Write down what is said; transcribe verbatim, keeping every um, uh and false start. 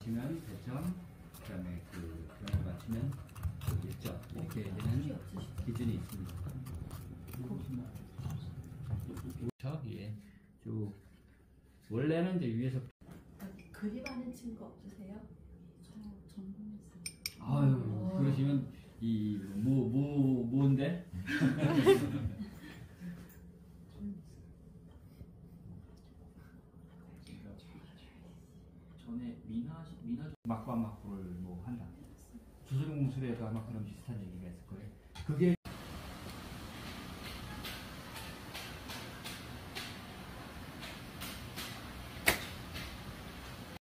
맞추면 배점, 그다음에 그 그런 거 맞추면 일 점 이렇게 되는 기준이 있습니다. 그렇죠? 예. 쭉 원래는 이제 위에서 그림하는 친구 없으세요? 저 전공했어요. 아유 오. 그러시면 이 뭐 뭐 뭔데? 전에 미나 미나 막과 막부를 뭐 한다. 주술공술에도 아마 그런 비슷한 얘기가 있을 거예요. 그게